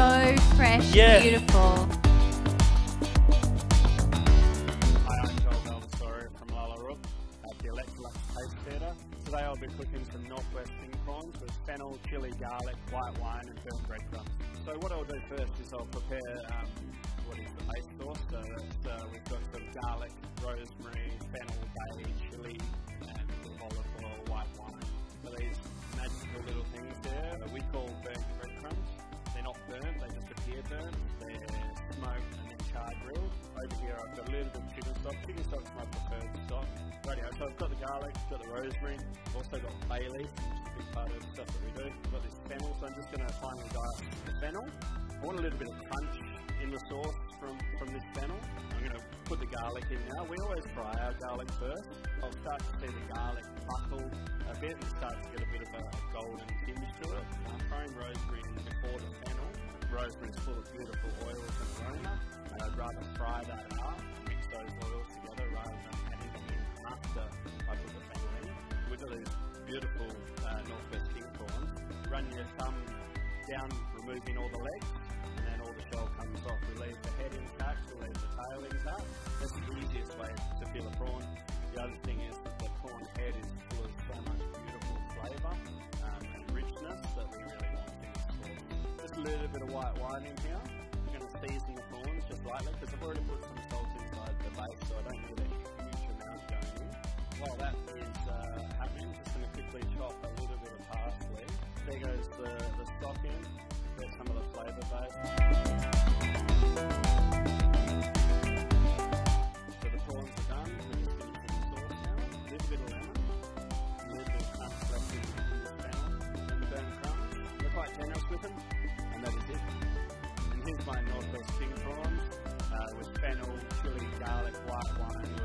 so fresh, Yeah. beautiful. Hi, I'm Joel Valvasori from Lalarook at the Electrolux Taste Theatre. Today I'll be cooking some Northwest king prawns with fennel, chilli, garlic, white wine and burnt breadcrumbs. So what I'll do first is I'll prepare what is the base sauce. So that's, we've got some garlic, rosemary, fennel, bay, chilli and olive oil, white wine. So these magical little things there we call burnt breadcrumbs. They're not burnt, they just appear burnt. They're smoked and then char grilled. Over here I've got a little bit of chicken stock. Chicken stock's my preferred stock. Rightio, so I've got the garlic, got the rosemary, I've also got bay leaf, which is a big part of the stuff that we do. I've got this fennel, so I'm just going to finely dice the fennel. I want a little bit of crunch in the sauce from this fennel. I'm going to put the garlic in now. We always fry our garlic first. I'll start to see the garlic buckle a bit and start to get a bit of a golden tinge to it. I'm throwing rosemary in before the fennel. Rosemary is full of beautiful oils and aroma, and I'd rather fry that up, mix those oils together rather than adding them in after I put the fennel in. We've got these beautiful Northwest king prawns. Run your thumb down, removing all the legs, and then all the shell comes off. We leave the head intact, we leave the tail intact. That's the easiest way to peel a prawn. The other thing is that the prawn head is full of so much beautiful flavour and richness that we really want in this sauce. Just a little bit of white wine in here. We're going to season the prawns just lightly because I've already put some salt inside the base, so I don't need a huge amount going in. While that is happening, just going to quickly chop a little bit of parsley. There goes the stock in. There's some of the flavour base. So the prawns are done. We're just going to put the sauce now. A little bit of lemon. A little bit of crunch left in the fennel. And the burnt crumbs. We're quite generous with them. And that is it. And here's my Northwest king prawns with fennel, chilli, garlic, white wine,